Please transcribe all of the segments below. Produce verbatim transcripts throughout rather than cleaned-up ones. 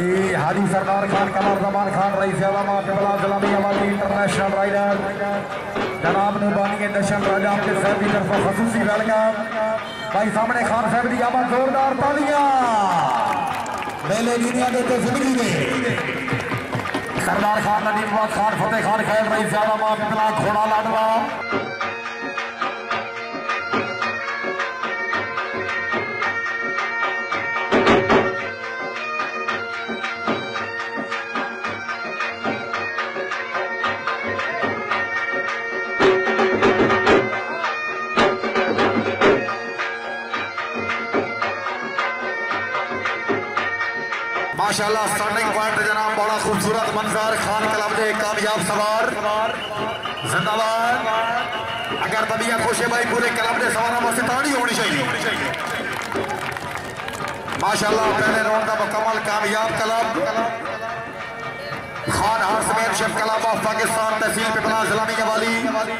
हाजी Sardar Khan Qamar Zaman Khan Rais international rider जनाब ने बानी दशन राजा के साहब की तरफ खसूसी वेलकम भाई सामने खान साहब की आवाज जोरदार तालियां मेले दुनिया के तो जिंदगी में सरदार खान नदीम खान फतेह खान खैल रईस घोड़ा लाडवा माशाल्लाह स्टार्टिंग पॉइंट जनाब बड़ा खूबसूरत मंजर खान क्लब के कामयाब सवार जिंदाबाद अगर तबीयत खुश है भाई पूरे क्लब के सवार वास्ते ताड़ी होनी चाहिए माशाल्लाह पहले राउंड का मुकम्मल कामयाब club Khan horsemanship club of Pakistan तहसील पिपला जिला वाली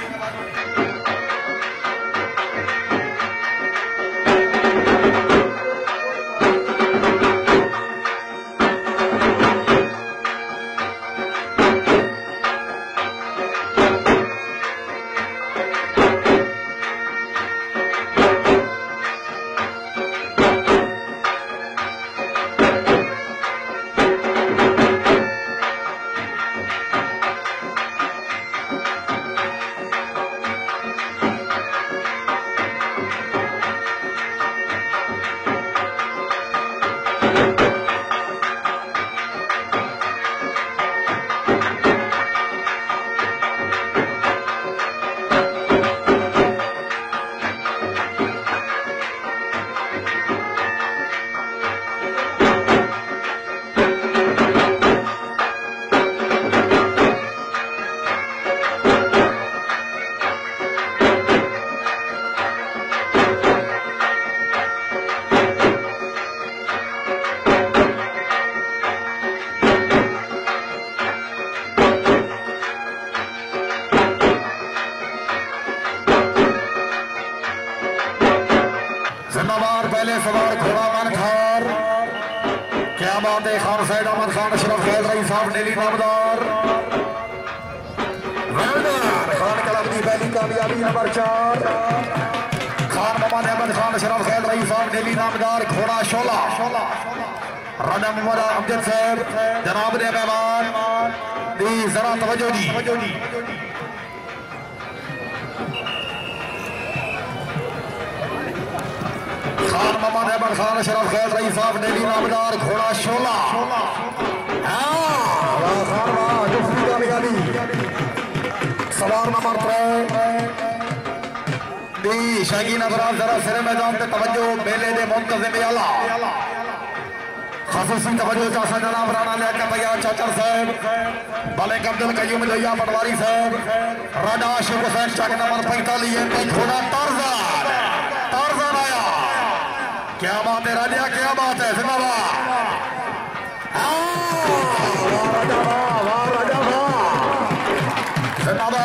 पहले सवार घोड़ा मन खार क्या बात है खान सैद अहमद खान अशरफ खैल रईस साहब डेली नामदार खान क्लब की पहली कामयाबी नंबर चार खान मोहम्मद अहमद खान अशरफ खैल रईस साहब डेली नामदार घोड़ा शोला राजा मोहम्मद अमजद साहब जनाब ने मेहमान दी जरा तवज्जो दी खान मोहम्मद अहमद खान अशरफ खैल रईस साहब डेली नामदार घोड़ा शोला सवार नंबर दी शकीन अबराज जरा सिर मैदान से तवज्जो मेले दे मुंतजिम आला खसूसी तवज्जो चाचा जनाब राणा लिया तैयार चाचर साहब मलिक अब्दुल कयूम लोहिया पटवारी साहब राजा आशिक हुसैन चक नंबर पैंतालीस एमपी घोड़ा टारज़ान टारज़ान आया क्या बात है राजा क्या बात है जिंदाबाद राजा वाह वाह राजा वाह जिंदाबाद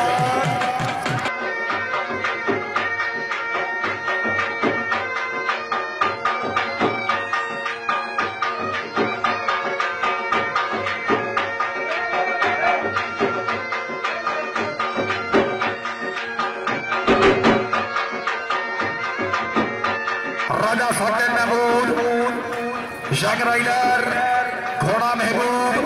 राजा साकिब महमूद शक राइडर घोड़ा महबूब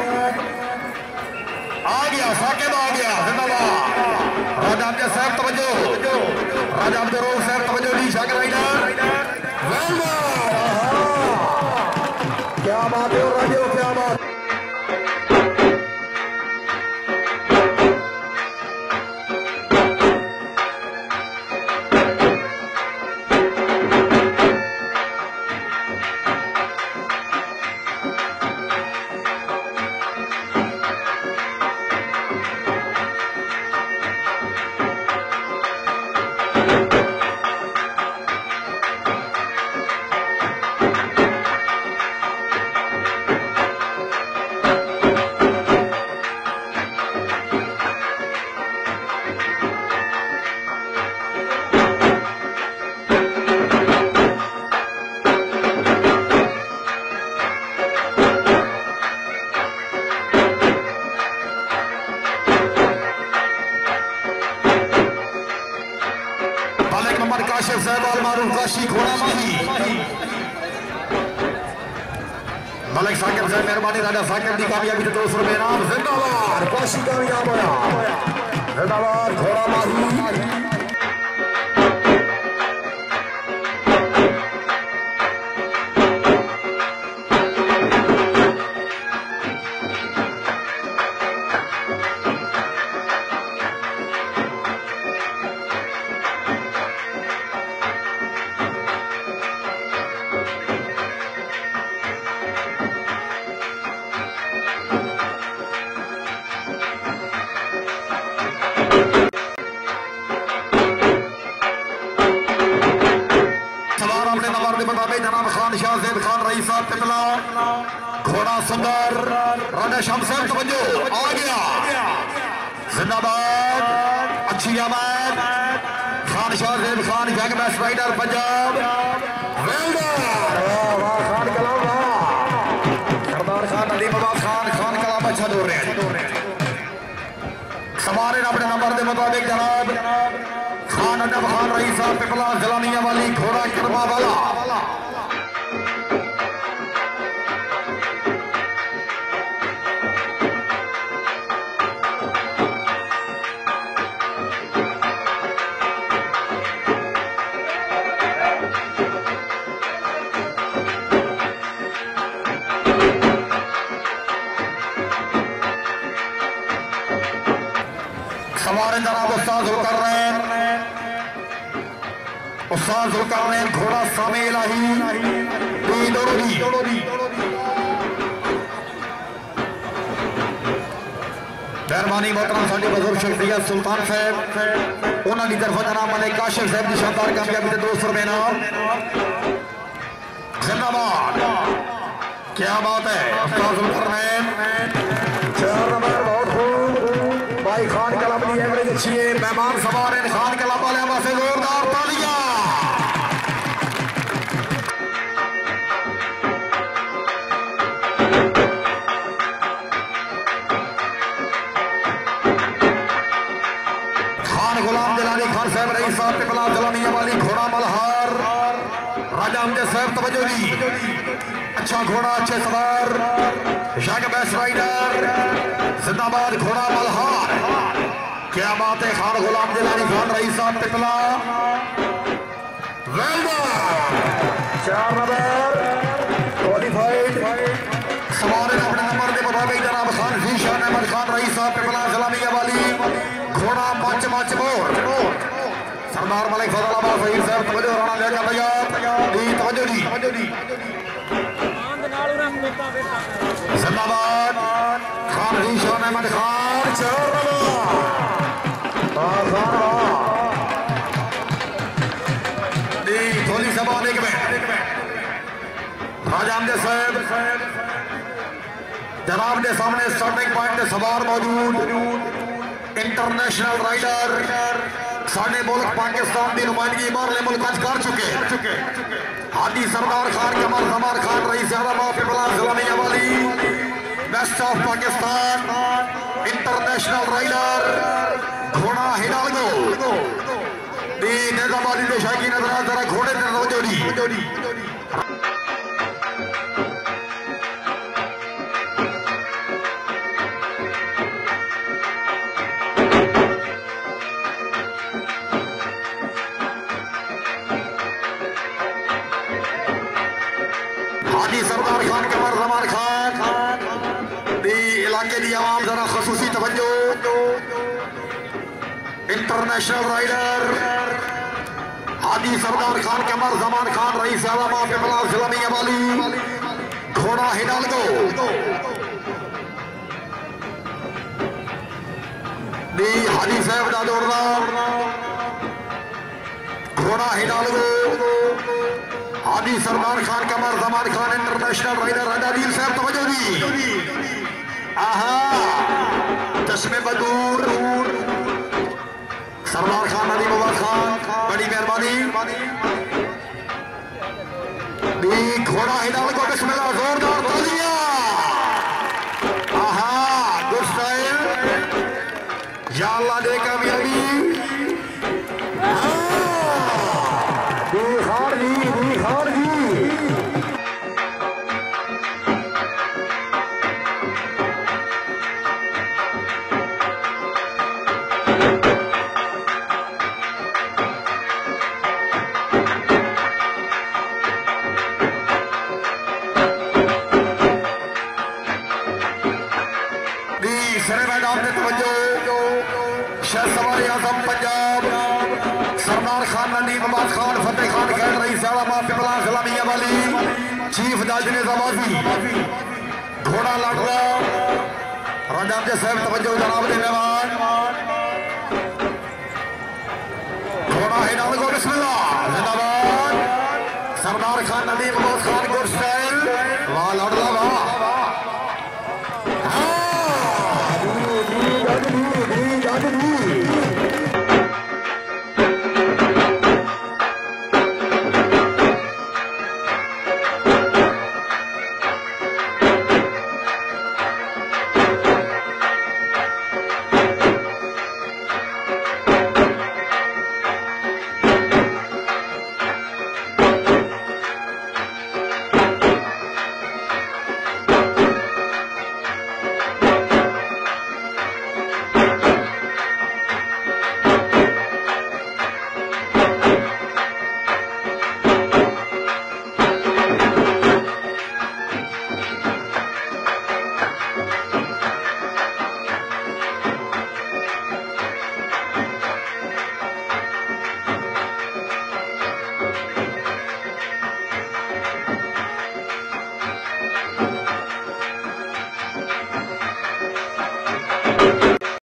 आ गया साकिब आ गया जिंदाबाद राजा अब्दुल साहब तवज्जो राजा अब्दुल रऊफ साहब तवज्जो दी शक राइडर क्या बात है राजा क्या बात मलिक साकिब से मेहरबानी राजा साकिब की कामयाबी से दो सौ रुपए नाम जिंदाबाद काशी कामयाब होया जिंदाबाद घोड़ा माही शाहज़ैब खान रईस साहब पिपला घोड़ा सुंदर राजा शमशेर तवज्जो आ गया जिंदाबाद अच्छी आमद खान शाहज़ैब खान जंग बेस्ट राइडर पंजाब खान कलाम सरदार खान नदीम अब्बास खान खान कलाम अच्छा दौड़ रहे हैं सवारे अपने नंबर के मुताबिक जनाब खान अजब खान रईस साहब पिपला जिलानिया वाली घोड़ा किरमा वाला हमारे जनाब उस्ताद जुल्करनैन उस्ताद जुल्करनैन घोड़ा सामे इलाही मेहरबानी मोहतरम साडी बुजुर्ग शख्सियत सुल्तान साहब उन्होंने तरफ जनाब मलिक काशिफ साहब की शानदार कामयाबी से दो सौ रुपए नाम जिंदाबाद क्या बात है उस्ताद जुल्करनैन चार नंबर बहुत खूब भाई खान कलाम की एवरेज अच्छी है मेहमान सवार हैं खान कलाम वाले पासे जोरदार तालियां खान गुलाम जिलानी खान साहब रईस साहब पिपला जिलानिया वाली घोड़ा मल्हार राजा अहमद साहब तवज्जो दी अच्छा घोड़ा अच्छे सवार जंग बेस्ट राइडर जिंदाबाद घोड़ा मल्हार क्या बात है खान गुलाम जिलानी खान रईस साहब पिपला चार नंबर क्वालिफाइड सवार अपने नंबर के मुताबिक जनाब खान ज़ीशान अहमद खान रईस साहब पिपला जिलानिया वाली घोड़ा much much more Sardar Malik Fazal Abbas Fahim साहब तवज्जो राणा लेकर तैयार दी तवज्जो दी जिंदाबाद खान ज़ीशान अहमद खान चार थोड़ी सभा एक मिनट राजा अहमद साहब जनाब के सामने स्टार्टिंग पॉइंट सवार मौजूद इंटरनेशनल राइडर साढ़े मुल्क पाकिस्तान की नुमाइंदगी बाहरले मुल्क कर चुके हादी सरदार खान कमर जमान खान रईस आजम पिपला जिलानिया वाली best of Pakistan international rider घोड़ा हिडालगो दी निजामाबादी के शायकी नजर जरा घोड़े ने जोड़ी सरदार खान कमर जमान खान इलाके की आवाम जरा खसूसी तवज्जो international rider Hadi Sardar Khan Qamar Zaman Khan rice आजम पिपला जिलानिया वाली घोड़ा हिडालगो दी हादी साहब का दौड़ना घोड़ा Hidalgo Hadi Sardar Khan Qamar Zaman Khan international rider Nadeem साहब तवज्जो दी आहा चश्मे बदूर सरदार खान नदीम अब्बास खान बड़ी मेहरबानी दी घोड़ा हिडालगो बिस्मिल्लाह जोरदार तालियां आहा गुड स्टाइल या अल्लाह दे कामयाबी दी खान जी दी खान जी शेर मैदान में तवज्जो शहसवार आजम पंजाब सरदार खान नदीम अब्बास खान फतेह खान खैल रईस आलम पिपला सलामिया वाली चीफ जज निजामाती घोड़ा लाडवा राजा के साहब तवज्जो जनाब दे मेहमान घोड़ा है नाम को बिस्मिल्लाह